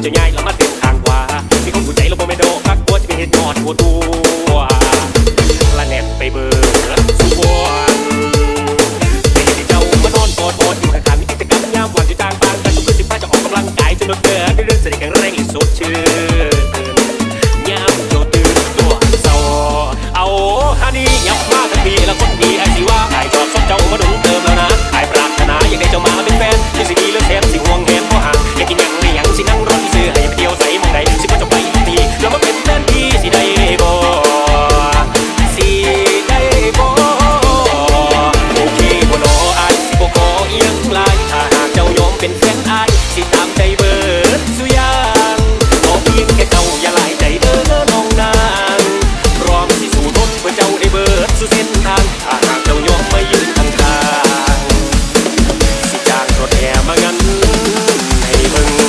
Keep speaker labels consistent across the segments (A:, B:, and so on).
A: จะง่ายแล้วมาเต็มทางกว่ามีคนผู้ใจเราโมเมโดพักตัวจะเป็นเหตุงอดหัวตัวละแนนไปเบอร์สวนไม่ได้เจ้ามานอนกอดอยู่ข้างๆมีกิจกรรมยามว่างอยู่ต่างบ้านแต่ทุกคืนสิบห้าจะออกกำลังกายจนเดินเรื่องเสด็จแข็งแรงอีกสดชื่นยามโจตื่นตัวเศร้าเอาฮันนี่ยับมาทันทีแล้วคนดีไอ้สิว่าไอ้ชอบเจ้ามาดุเติมแล้วนะไอ้ปรารถนาอยากได้เจ้ามาเป็นแฟนยังสิดีเลือกแทนสิห่วงแหนเพราะห่างอยากกินยังไม่ยังสินั่งรถซื้อให้ไปเที่ยวใส่มองใดสิว่าจะไปทีแล้วมาเป็นแฟนพี่สิได้บ่สิได้บ่โอเคบ่รอไอ้สิบ่ขอเอียงลายถ้าหากเจ้ายอมเป็นแฟนไอ้สิตามใจเบิดสุยางขอเพียงแค่เจ้าอย่าหลายใจเด้อน้องนางพร้อมสิสู้ทนเพื่อเจ้าได้เบิดสู่เส้นทางถ้าหากเจ้ายอมมายืนข้างๆสิจ้างรถแห่มางั้นให้มึง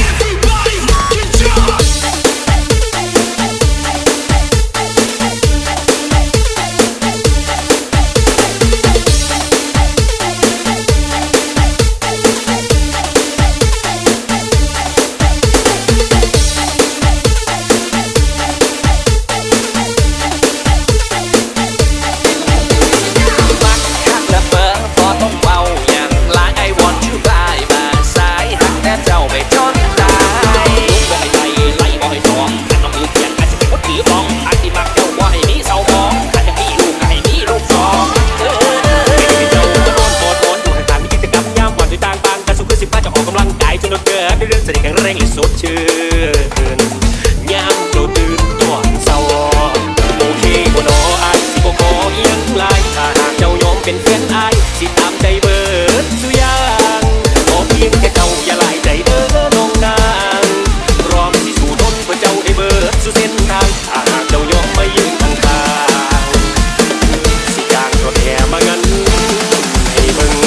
A: เรื่องเสด็จแข็งแรงและสดชื่นยามโจตื่นตัวเศร้าโอเคบ่นอไอสิบ่ขอเอียงลายถ้าหากเจ้ายอมเป็นแฟนไอสิตามใจเบิดสุยางขอเพียงแค่เจ้าอย่าหลายใจเด้อน้องนางพร้อมสิสู้ทนเพื่อเจ้าได้เบิดสู่เส้นทางถ้าหากเจ้ายอมมายืนข้างๆสิจ้างรถแห่มางั้นให้มึง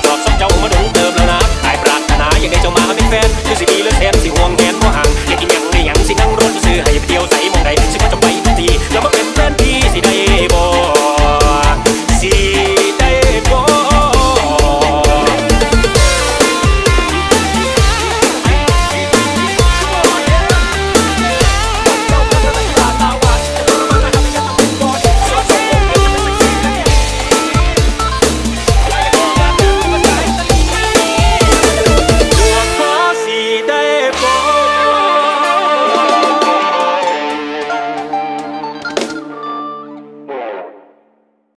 A: คือสิดีเลือกแทนสิห่วงแหนเพราะห่างอยากกินยัง